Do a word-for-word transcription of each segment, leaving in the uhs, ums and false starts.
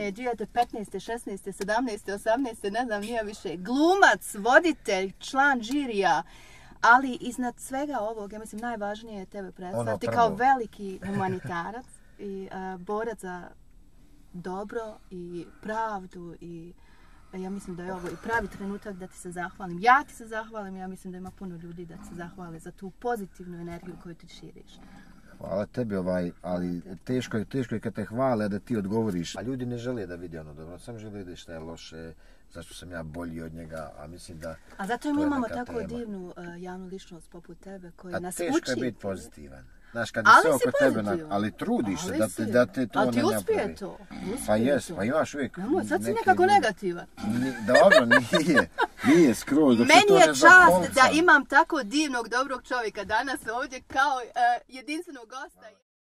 godine, dvije hiljade petnaeste, šesnaeste, sedamnaeste, osamnaeste, ne znam nije više, glumac, voditelj, član žirija, ali iznad svega ovog, ja mislim, najvažnije je tebe predstaviti ono kao veliki humanitarac i uh, borac za dobro i pravdu i ja mislim da je ovo i pravi trenutak da ti se zahvalim. Ja ti se zahvalim, ja mislim da ima puno ljudi da ti se zahvale za tu pozitivnu energiju koju ti širiš. Hvala tebi, ovaj, ali teško je, teško je kad te hvale da ti odgovoriš. A ljudi ne žele da vidi ono dobro, samo žele da šta je loše, zašto sam ja bolji od njega, a mislim da... A zato mi imamo tako tema. divnu uh, javnu ličnost poput tebe koji a nas uči. A teško je biti pozitivan. Znaš, kad je sve oko tebe, na, ali trudiš ali se da te, da te to ne napravi. Ali ti uspije to. Uspije pa jes, pa imaš uvijek... Nemo, sad si nekako negativan. Ni, dobro, nije. Nije skroz. Meni je čast da imam tako divnog, dobrog čovjeka danas ovdje kao uh, jedinstvenog gosta.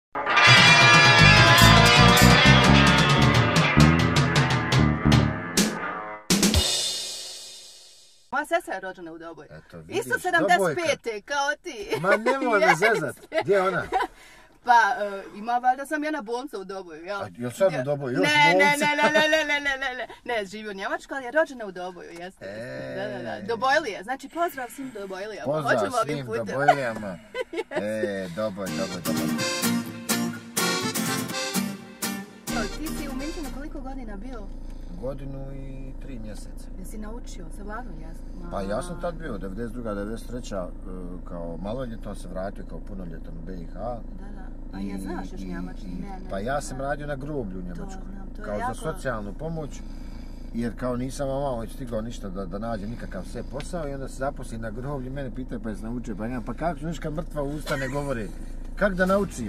Moja sestra je rođena u Doboju. Eto, vidiš, isto sedamdeset pete kao ti. Ma nemoj me zezat. Gdje je ona? Pa, uh, ima valjda sam jedna bolnica u Doboju, jel? A jel sad u Doboju? Još ne, bolnica? Ne, ne, ne, ne, ne, ne, ne, ne, ne, živi u Njemačkoj, ali je rođena u Doboju, jeste. E... Da, da, da, Dobojlije, znači pozdrav svim Dobojlijama. Pozdrav svim Dobojlijama. E, Doboj, Doboj, Doboj. Ti si u Minhenu koliko godina bio? Godinu i tri mjeseca. Jesi naučio se vladu jezika? Pa ja sam tad bio, devedeset druga devedeset treća kao maloljetan se vratio kao punoljetan u B i H. Da, da. A ja znaš još njemački? Ne, ne. Pa ja sam radio na groblju u Njemačkoj. Kao jako... za socijalnu pomoć. Jer kao nisam ovamo stigao ništa da, da nađem nikakav sve posao i onda se zaposli na groblju. Mene pitaju pa jes naučio. Pa ja, pa kako ću kad mrtva usta ne govori? Kako da naučim?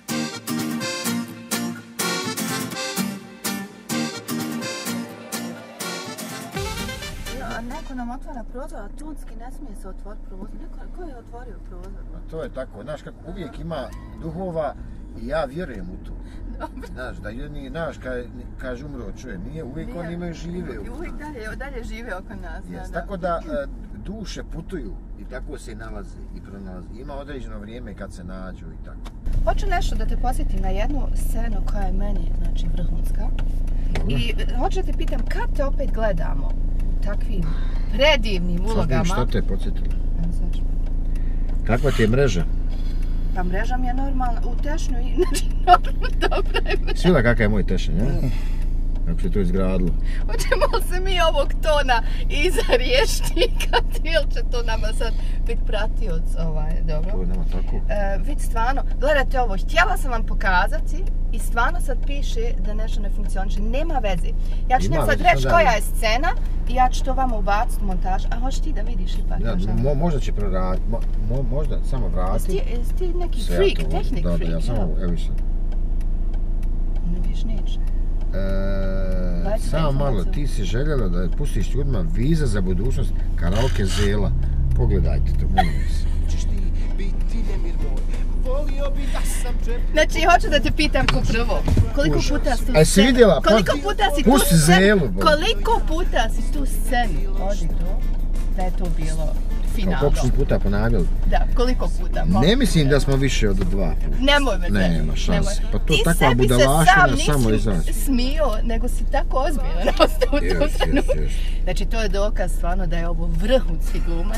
Neko nam otvara prozor, a tunski ne smije se otvoriti prozor. Neko, ko je otvorio prozor? A to je tako. Znaš, kako uvijek ima duhova i ja vjerujem u to. Dobro. Znaš, da oni, znaš, kaže ka umro čuje, nije, uvijek nije. Oni imaju žive. I uvijek dalje, dalje žive oko nas. Yes, da, tako da e, duše putuju i tako se i nalazi i pronalazi. Ima određeno vrijeme kad se nađu i tako. Hoću nešto da te posjetim na jednu scenu koja je meni, znači, vrhunska. Dobro. I hoću da te pitam, kad te opet gledamo? Takvim predivnim ulogama. Što te je podsjetilo? Kakva ti je mreža? Pa mreža mi je normalna, u tešnju i znači dobra je mreža. Svila kakav je moj tešen, ja? Kako se to izgradilo? Hoćemo se mi ovog tona iza rječnika, ili će to nama sad biti pratioc, ovaj, dobro? To je nama tako. E, vid stvarno, gledajte ovo, htjela sam vam pokazati i stvarno sad piše da nešto ne funkcioniše, nema veze. Ja ću nem sad reći koja je scena i ja ću to vama ubaciti u montaž, a hoćeš ti da vidiš ipak? Ja, mo, možda će proraditi, mo, mo, možda samo vrati. Jesi ti neki freak, ja tehnik da, freak? Da, ja samo, evo sad. Ne viš neće. E, samo malo, ti si željela da pustiš ljudima viza za budućnost karaoke Zela. Pogledajte to, molim se. Znači, hoću da te pitam ko prvo. Koliko puta si tu scenu? Si vidjela? Koliko puta si tu pusti Zelu, Koliko puta si tu scenu odigrao da je to bilo finalno? Koliko smo puta ponavljali? Da, koliko puta? Ne mislim da smo više od dva puta. Nemoj me ne, nema šanse. Pa to takva budalaština samo izaći. Ti sebi se sam smio, nego si tako ozbiljno ostao u tom trenutku. Znači, to je dokaz stvarno da je ovo vrhunski glumac.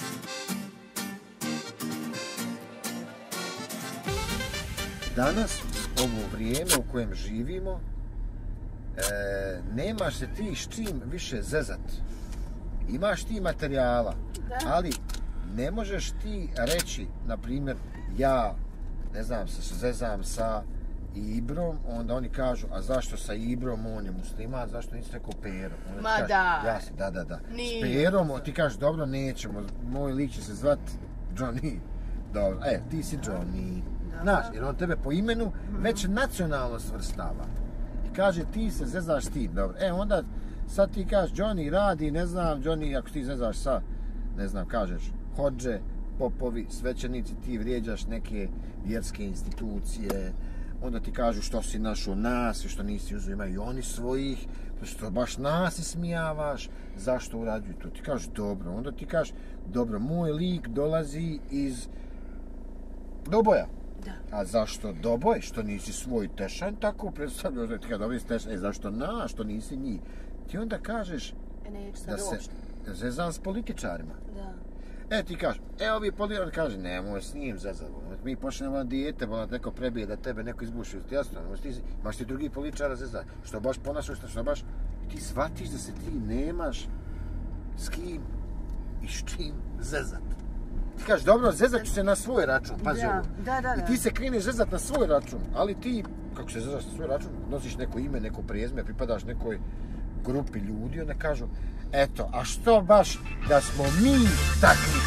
Danas, ovo vrijeme u kojem živimo, e, nemaš se ti s čim više zezat. Imaš ti materijala, da. Ali ne možeš ti reći, na primjer, ja, ne znam, se zezam sa Ibrom, onda oni kažu, a zašto sa Ibrom, on je musliman, zašto nisi rekao Pero? Onda Ma kažeš, da. Ja si, da, da, da. Nije. S Perom, ti kažeš, dobro, nećemo, moj lik će se zvat Johnny. Dobro, e, ti si Johnny. Znaš, jer on tebe po imenu mm-hmm. već nacionalno svrstava. I kaže, ti se zezaš s tim, dobro. E, onda sad ti kažeš, Johnny radi, ne znam, Johnny, ako ti zezaš sa, ne znam, kažeš, hodže, popovi, svećenici, ti vrijeđaš neke vjerske institucije, onda ti kažu što si našao nas, što nisi uzeo, imaju oni svojih, što baš nas ismijavaš, zašto urađuju to? Ti kažeš, dobro, onda ti kažeš, dobro, moj lik dolazi iz Doboja. Da. A zašto Doboj, što nisi svoj Tešanj tako predstavljao, da ti kada dobiješ Tešanj, e, zašto na, što nisi njih? Ti onda kažeš da se zezam s političarima. Da. E, ti kažeš, e, ovi političari kaže, nemoj s njim zezam. Mi počnemo na dijete, bo neko prebije da tebe neko izbuši. Jasno, imaš ti drugi političara zezam. Što baš ponašaš, što baš ti shvatiš da se ti nemaš s kim i s čim zezat. Ti kažeš, dobro, zezat ću se na svoj račun, pazi ovo. Da, da, da. I ti se kreneš zezat na svoj račun, ali ti, kako se zezaš na svoj račun, nosiš neko ime, neko prijezme, pripadaš nekoj grupi ljudi, onda kažu, eto, a što baš da smo mi takvi?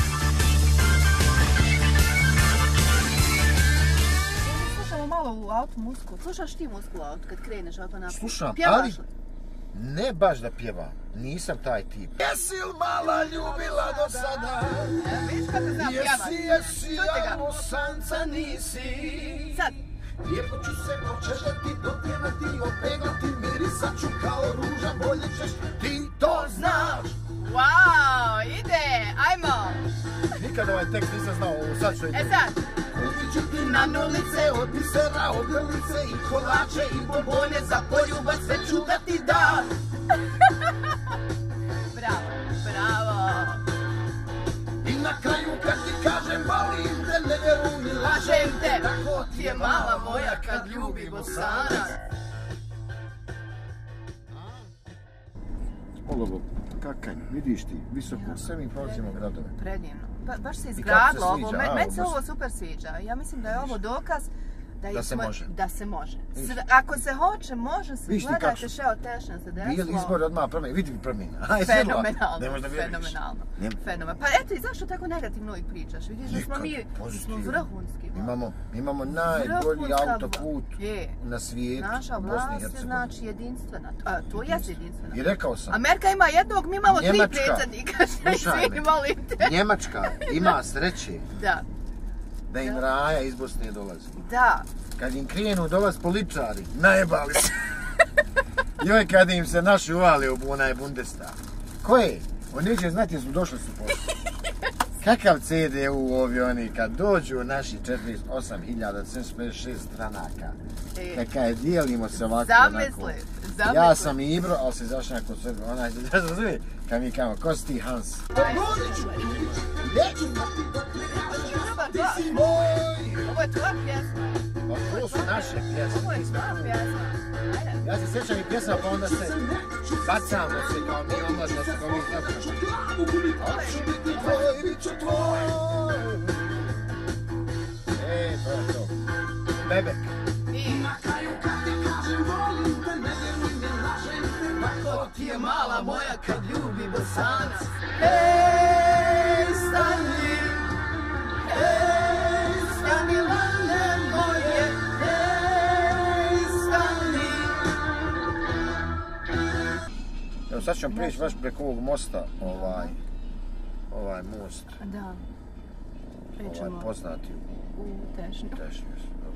Slušamo malo u auto muziku. Slušaš ti muziku u auto kad kreneš auto naprijed? Slušam, ali ne baš da pjeva. Nisam taj tip. Jesi li mala ljubila do sada? Vidiš kako znam pjeva? Jesi, jesi, jamo sanca nisi. Sad. Lijepo ću se počešati, dopjevati, opeglati, mirisat ću kao ruža, bolje ćeš, ti to znaš. Wow, ide, ajmo. Nikad ovaj tekst nisam znao, ovo sad ću ide. E sad. Kupit ću ti na nulice, od bisera, ogrlice i kolače i bombone, za poljubac sve ću da ti dam. Bravo, bravo. I na kraju kad ti kažem valim te, ne vjeruj mi, lažem te. Tako ti je mala moja kad ljubi Bosanac. Olovo, kakanj, vidiš ti, visoko, sve mi prolazimo gradove. Predivno. Ba, baš se izgradilo ovo, meni se ovo super sviđa. Ja mislim da je ovo dokaz da, da se može. Da se može. Sve, ako se hoće, može se. Gledajte Šeo Tešnja se desilo. Bili izbori odmah promjeni, vidi promjena. Fenomenalno, fenomenalno. Fenomenalno. Pa eto, i zašto tako negativno uvijek pričaš? Vidiš da smo mi smo vrhunski. Imamo, imamo najbolji autoput na svijetu. Naša vlast je znači jedinstvena. A, to jeste jedinstvena. I rekao sam. Amerika ima jednog, mi imamo tri predsjednika. Slušaj me, Njemačka ima sreće. Da. Da im raja iz Bosne dolazi. Da. Kad im krenu dolaz političari, najebali se. Joj, kad im se naši uvali u onaj Bundestag. Ko je? On neće znati jer su došli su posle. Kakav C D U ovi oni, kad dođu naši četrdeset osam hiljada sedamsto pedeset šest stranaka. E. Kad dijelimo se ovako zamisli, onako. Zamisli. Ja sam Ibro, ali se zašao kod sebe. Onaj, razumije? Kad mi kamo, ko si ti Hans? Pogodit ću, neću znati dok ne kažem, ti si moj. Ovo je tvoja pjesma. Pa to su naše pjesme. Ovo je tvoja pjesma. Ajde. Ja se sjećam i pjesma, pa onda se bacamo se kao mi omladno se kao mi tako. Hoću biti tvoj, bit ću tvoj. E, to je to. Bebek. I na kraju kad ti kažem volim te, ne vjeruj ne lažem te, tako ti je mala moja kad ljubi Bosanac. Hej, stani, hej, stani lane moje, hej, stani. Evo sad ću vam prijeći baš preko ovog mosta, ovaj, ovaj most. Da. Pričamo. Ovaj poznati u, u Tešnju. Tešnju.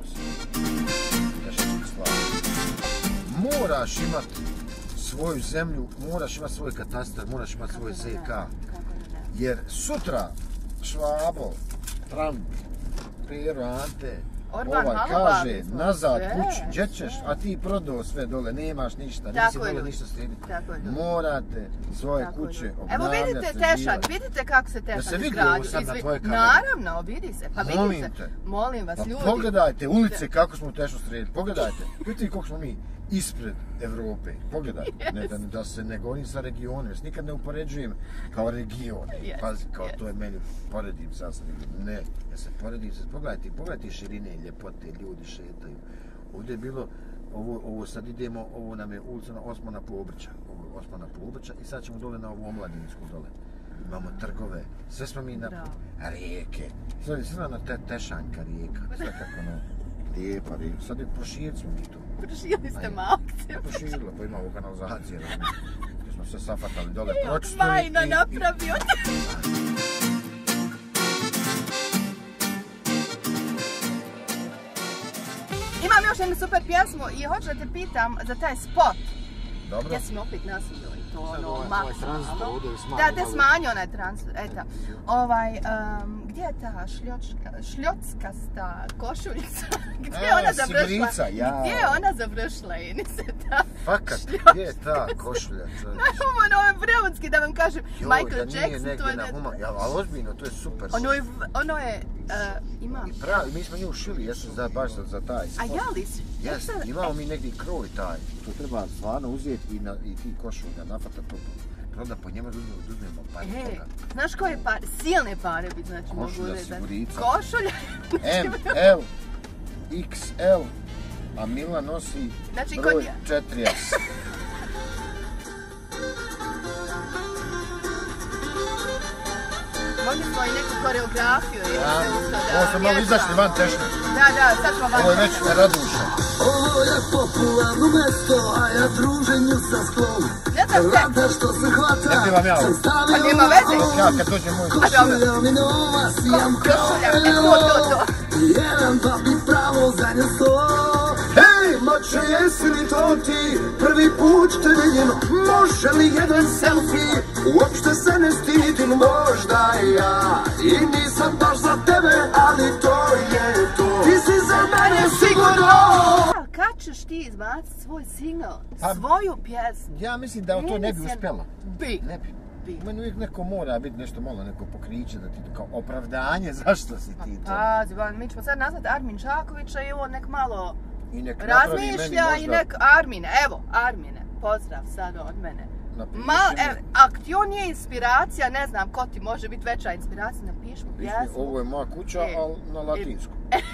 Moraš imati svoju zemlju, moraš imati svoj katastar, moraš imati svoj Z K. Jer sutra Švabo, Trump, Pero, Ante, Orban, ovaj malo kaže smo. nazad sve, kući, gdje ćeš, a ti prodao sve dole, nemaš ništa, tako nisi dole ljudi. ništa srediti. Morate svoje tako kuće ljudi. obnavljati. Evo vidite Tešanj, vidite kako se Tešanj izgradio. Da se vidi ovo sad na tvoje kamere. Naravno, vidi se, pa vidi Molim se. te. Molim vas, pa ljudi. Pogledajte ulice kako smo u Tešnju sredili, pogledajte, vidite koliko smo mi ispred Evrope, pogledajte, yes. ne, da, da se ne govorim sa regionom, jer nikad ne upoređujem kao region, yes. pazi, kao yes. to je meni, poredim sad sa regionom, ne, ja se poredim, sad pogledajte, pogledajte širine i ljepote, ljudi šetaju, ovdje je bilo, ovo, ovo sad idemo, ovo nam je ulica na Osmana Pobrća, ovo je Osmana Pobrća i sad ćemo dole na ovu Omladinsku dole, imamo trgove, sve smo mi na rijeke, sad je sve na te, Tešanjka rijeka, sve kako ono, lijepa rijeka, sad je proširit smo mi tu. Prošili ste Malce. Proširilo, pa ima ovo kanalizacije, gdje smo sve safatali dole, I pročistili. Majna napravio. Imam još jednu super pjesmu i hoću da te pitam za taj spot. Dobro. Ja sam opet nasilio i to ono ovaj, maksimalno. Ovaj da, te smanji onaj transport, eto. Ovaj, um, gdje je ta šljočka, šljockasta košuljica? Gdje je A, ona završila? Sigrica, ja. Gdje je ona završila, Enice, ta Fakat, šljočka? gdje je ta košulja? Ovo na ovoj prevodski, da vam kažem, Joj, Michael da nije Jackson, negdje to je... na Ne... huma... Ja, ali ozbiljno, to je super. Ono je, ono je, uh, ima... I pravi, mi smo nju šili, jesu za, baš za, za taj sport. A ja li si? Jes, imamo mi negdje kroj taj. To treba stvarno uzeti i, na, i ti košulja, nafata to. Proda po njemu uzmemo par E, toga. znaš koje pare, silne pare bi znači mogu Košulja, uzeti. Sigurica. Košulja. M, L, X L, a Mila nosi Znači, broj kod ja. četiri S. Možda smo i neku koreografiju. Ili Ja, se usto da ovo smo malo vježbamo. izašli van tešnje. Da, da, sad smo van Ovo je već tešnje. na Raduša. Ovo je popularno mesto, a ja druženju sam sklon. Ne znam te. Rada što se hvata, Ne pivam ja ovo. sam stavio A nema veze. na Ja, kad dođe moj... košulja mi nova, sijam kao Košulja, e, to, to, to. jedan, dva bi pravo za nju sto. Hej, mače, jesi li to ti? Prvi put te vidim, može li jedan selfie? Uopšte se ne stidim, možda ja i nisam baš za tebe, ali to je to. Ti si za mene sigurno. A kad ćeš ti izbaciti svoj single, Pa- svoju pjesmu? Ja mislim da to ne bi Enice, uspjela. Bi. Ne bi. Bi. U meni uvijek neko mora biti nešto malo, neko pokriće da ti kao opravdanje zašto si ti to. Pazi, ba, mi ćemo sad nazvati Armin Čakovića i on nek malo I nek napravi meni razmišlja možda... i nek Armine, evo, Armine, pozdrav sad od mene. Napiši Mal, mi. e, ako ti on nije inspiracija, ne znam ko ti može biti veća inspiracija, napiši mu Viš mi, pjesmu. ovo je moja kuća, E, ali na latinsku.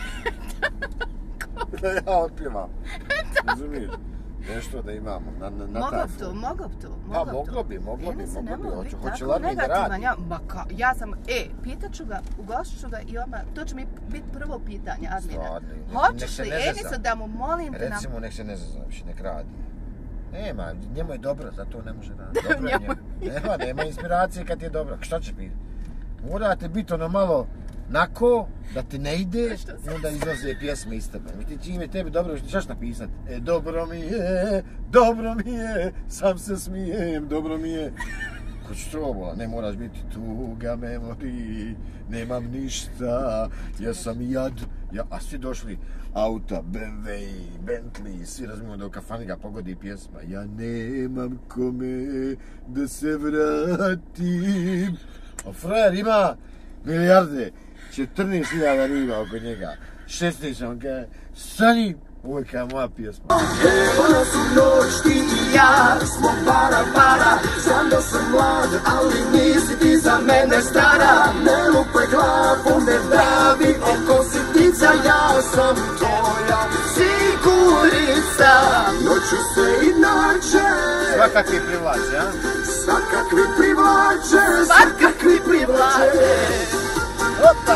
Da ja otpjevam. Razumiješ? Nešto da imamo na, na, na Moglo taj bi to, fon. moglo bi to, Pa, moglo bi to. moglo bi, moglo bi, Enice, moglo bi. nemoj Hoće, biti hoće tako li Armin da negativan, radi? ja, ma ka, ja sam, e, pitat ću ga, ugostit ću ga i odmah, to će mi biti prvo pitanje, Armine. Stvarno, nek- nek Hoćeš se li, ne zeza. Enice, da mu molim te nam... Recimo, nek se ne zazna više, nek radi. Nema, njemu je dobro, zato ne može raditi. Dobro je Njemu njemu. Nema, nema inspiracije kad ti je dobro. Šta će biti? Morate biti ono malo nako, da ti ne ide, Što i onda izlaze pjesme iz tebe. Mi ti čim je tebi dobro, šta ćeš napisat? E, dobro mi je, dobro mi je, sam se smijem, dobro mi je. Ko ću to bola? Ne moraš biti tuga me mori, nemam ništa, ja sam jad. Ja, a svi došli auta, B M W, Bentley, svi razumiju da u kafani ga pogodi pjesma. Ja nemam kome da se vratim. A frajer ima milijarde, četrnaest hiljada riba oko njega. šesnaest on kaže, stani, ovo je kao moja pjesma. Ona su noć, ti i ja smo para para. Znam da sam mlad, ali nisi ti za mene stara. Ne lupaj glavu, ne davi oko sitnica. Ja sam tvoja sigurica. Noću se inače Svakakvi privlače, a? svakakvi privlače, svakakvi privlače. Opa!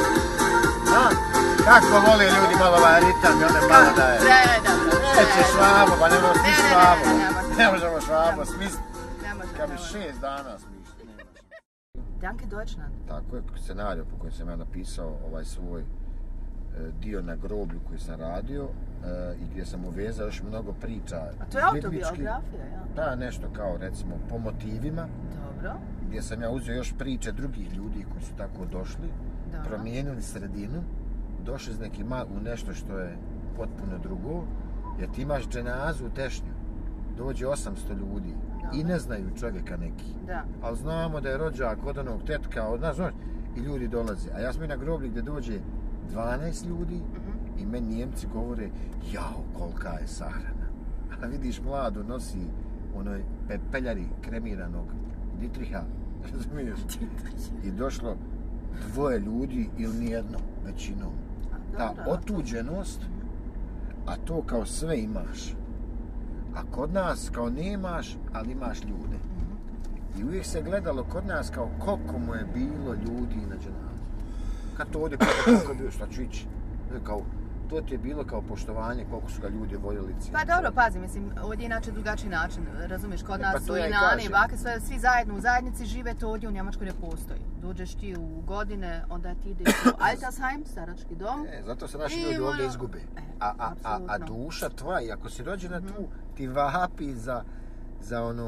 A, kako vole ljudi malo ovaj ritam i onda malo da je. Predobro, Neće švabo, pa ne možemo Ne, smišći ne, ne, švabo. ne, ne možemo. Ne možemo švabo smisliti. Ne može, Kad ne bi može. šest dana smišći. ne može. Danke Deutschland. Tako je scenarij po kojem sam ja napisao ovaj svoj e, dio na groblju koji sam radio e, i gdje sam uvezao još mnogo priča. A to je izbjegličkih. autobiografija, ja? Da, nešto kao recimo po motivima, Dobro, gdje sam ja uzeo još priče drugih ljudi koji su tako došli, dobro. promijenili sredinu, došli iz neki ma u nešto što je potpuno drugo, jer ti imaš dženazu u Tešnju, dođe osamsto ljudi i ne znaju čovjeka neki, Da. ali znamo da je rođak od onog tetka, od nas, znaš, i ljudi dolaze. A ja sam i na groblji gdje dođe dvanaest ljudi i meni Njemci govore, jao, kolika je sahrana. A vidiš mladu nosi onoj pepeljari kremiranog Dietricha, razumiješ? I došlo dvoje ljudi ili nijedno, većinom. Ta Dobro. otuđenost, a to kao sve imaš. A kod nas kao nemaš, ali imaš ljude. I uvijek se gledalo kod nas kao koliko mu je bilo ljudi na dženazu. Kad to ovdje kako je bilo, šta ću ići? Kao, to ti je bilo kao poštovanje koliko su ga ljudi voljeli cijeli. Pa dobro, pazi, mislim, ovdje je inače drugačiji način, razumiješ, kod E, pa nas to su ja i i nani, kažem. bake, sve, svi zajedno u zajednici žive, to ovdje u Njemačkoj ne postoji. Dođeš ti u godine, onda ti ideš u Altersheim, starački dom. E, zato se naši I ljudi ovdje ono- izgube. E, A, a, a, a apsolutno. duša tvoja, i ako si rođena tu, ti vapi za, za ono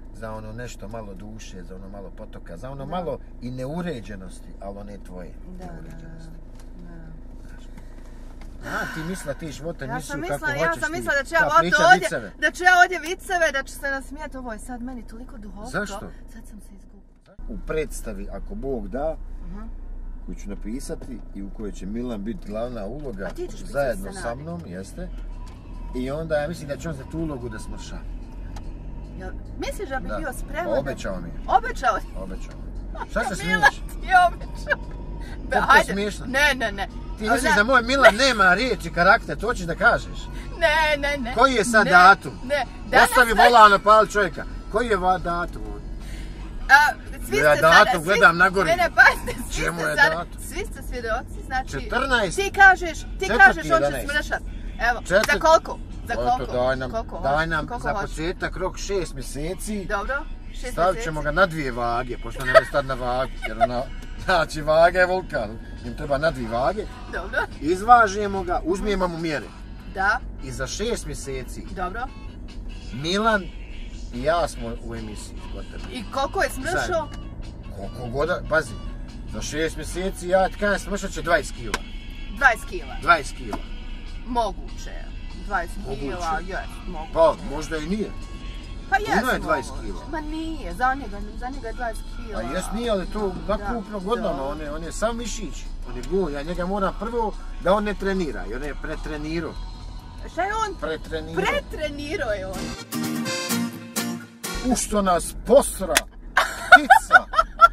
za ono nešto malo duše, za ono malo potoka, za ono da. malo i neuređenosti, ali one tvoje da, neuređenosti. Da, da. A, ti misla ti života ja nisu misla, kako hoćeš ja ti. sam mislila da će ja ovdje, viceve. da ću ja ovdje viceve, da ću se nasmijati, ovo je sad meni toliko duhovito. Zašto? Sad sam se izgubila. U predstavi, ako Bog da, uh-huh. koju ću napisati i u kojoj će Milan biti glavna uloga zajedno sa mnom, jeste. I onda ja mislim da će on za tu ulogu da smrša. Ja, misliš da bi da. bio spreman? Obećao mi je. Obećao? Obećao. Šta se Milan smiješ? ti je obećao. Kako je smiješno? Ne, ne, ne. Ti misliš da moj Milan nema riječi, karakter, to ćeš da kažeš? Ne, ne, ne. Koji je sad ne, datum? Ne, danas... Ostavi volano pali čovjeka. Koji je va datum? A, svi ja ste datum sada, gledam na gori. Ne, ne, pazite, svi Čemu ste je sada, datum? svi ste svjedoci, znači... četrnaest. Ti kažeš, ti kažeš, on će smršat. Evo, Četiri... za koliko? Za koliko? Oto, daj nam, koliko daj nam koliko za hoće? početak rok šest mjeseci. Dobro, šest Stavit mjeseci. ćemo ga na dvije vage, pošto ne može stati na vagu, jer ona, znači vaga je vulkan, im treba na dvije vage. Dobro. Izvažemo ga, uzmijemo mu mjere. Da. I za šest mjeseci. Dobro. Milan i ja smo u emisiji. Gotovo. I koliko je smršao? Koliko god, pazi, za šest mjeseci ja ti kažem smršat će dvadeset kila. dvadeset kila. dvadeset kila. Moguće. dvadeset kila, jes, moguće. Pa, možda i nije. Pa jes, Puno je dvadeset kila. Ma nije, za njega, za njega je dvadeset kila. A jes nije, ali to nakupno godinama, on je, on je sam mišić. On je gol, ja njega moram prvo da on ne trenira, i on je pretrenirao. Šta je on? Pretrenirao. Pretrenirao je on. U što nas posra, ptica.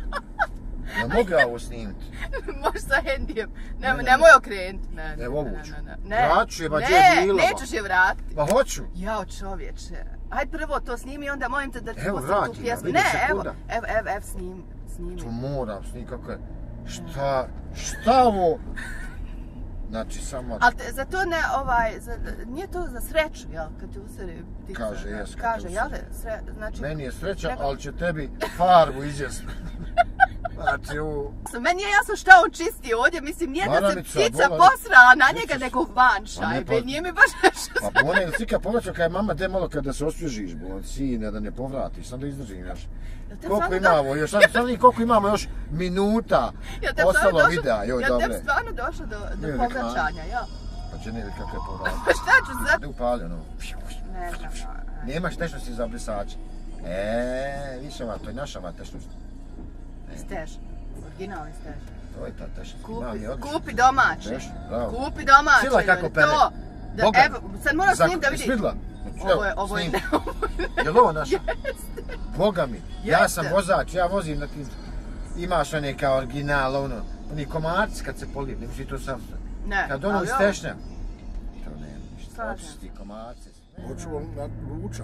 Ja mogu ja ovo snimiti? Može sa hendijem. Ne, ne, nemoj okrenuti. Ne, ne, Evo ne, vuču. ne, ne, ne. Vraću je, ba ne, gdje je bila. Ne, nećeš je vratiti. Pa hoću. Jao čovječe. Ajde prvo to snimi, onda molim te da ti evo, pustim tu vrati, pjesmu. ja, Ne, evo, evo, evo, evo, evo, snim, snimi. To moram snimiti, kako je. Šta, šta ovo? Znači, samo... Ali za to ne, ovaj, za, nije to za sreću, jel, kad ti usere ptica? Kaže, jes, kad Kaže, te jel, sre, znači... Meni je sreća, Nego... ali će tebi farbu izjesti. Znači, u... Meni je jasno šta on čisti ovdje, mislim, nije da se ptica bola... posrala na njega, nego van šajbe, pa... nije mi baš nešto... Pa one, ti kad povraćao, kaj mama, de malo kada se osvježiš, bo, sine, da ne povratiš, sam da izdržim još. Koliko imamo još, sad vidim koliko imamo još minuta ostalo videa, joj, ja dobre. Ja tebi stvarno došlo do, do povraćanja, ja. Pa će ne vidi kako je povratio. Pa šta ću sad? Ne upali, ono. Ne znam, ne. Nemaš nešto si za brisače. Eee, više ova, to je naša ova tešnušta. Stež, originalni stež. To je ta tešnušta. Kupi, kupi domaće. Tešnu, bravo. Kupi domaće. Sila kako pere. To, da, evo, sad moram s njim da vidi. Svidla? Ovo je, ovo je. Je li ovo naša? Boga mi, ja sam vozač, ja vozim na tim, imaš one kao original, ono, oni komarci kad se polije, ne misli to sam, ne, kad ono iz tešnja, to ne, ništa, očisti komarci. Hoću vam na ručak.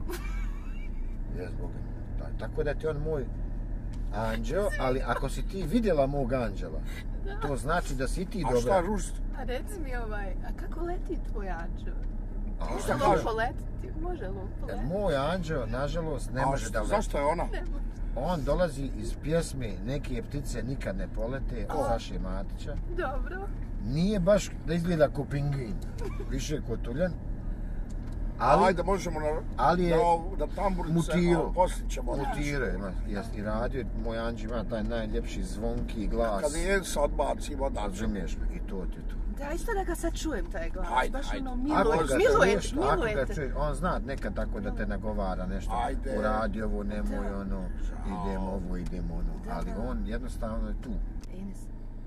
Jes, Boga mi, tako da ti on moj anđeo, ali ako si ti vidjela mog anđela, to znači da si ti dobra. A šta rušt? A reci mi ovaj, a kako leti tvoj anđeo? Može A, lupo letiti, može lupo letiti. Moj anđeo, nažalost, ne može da leti. Zašto je ona? On dolazi iz pjesme Neke ptice nikad ne polete od Saše Matića. Dobro. Nije baš da izgleda ko pingvin, više ko tuljan. Ali, ajde, možemo na, ali je na, na tamburice, mutirao, poslije ćemo. mutirao je, i radio, moj anđeo ima taj najljepši zvonki glas. Kad je se odbaci voda. Razumiješ me, i to ti to. Da, isto da ga sad čujem taj glas, ajde, baš ajde. ono milujete, milujete, milujete. On zna nekad tako da te nagovara nešto, ajde. uradi ovo, nemoj ono, idemo ovo, idemo ono, ali on jednostavno je tu. Ines,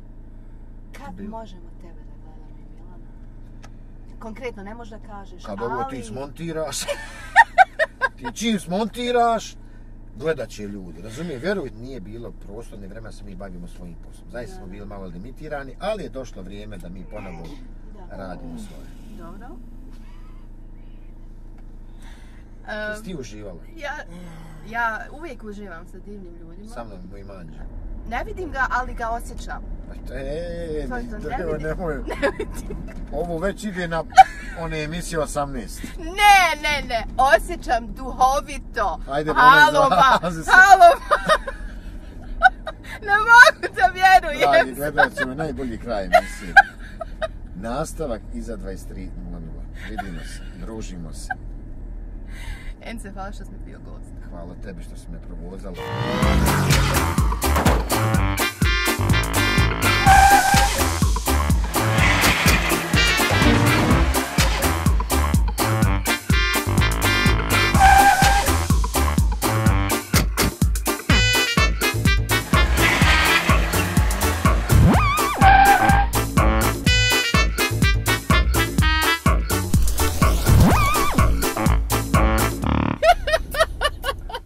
kad Bil. možemo tebe da gledamo, Milana? Konkretno, ne možeš da kažeš, kad ali... ovo ti smontiraš, ti čim smontiraš, gledat će ljudi, razumije, vjeruj, nije bilo prostorne vremena se mi bavimo svojim poslom. Zaista smo bili malo limitirani, ali je došlo vrijeme da mi ponovo da. radimo svoje. Dobro. Jesi ti uživala? Ja, ja uvijek uživam sa divnim ljudima. Sa mnom, mojim anđelom. Ne vidim ga, ali ga osjećam. Eee, nemoj. Ovo već ide na one emisije osamnaest. Ne, ne, ne, osjećam duhovito. Ajde, halo, ba, halo, ba. Ne mogu da vjerujem. Dragi gledalci, ovo je najbolji kraj emisije. Nastavak iza dvadeset tri nula nula. Vidimo se, družimo se. Ence, hvala što si mi bio gost. Hvala tebi što si me provozala.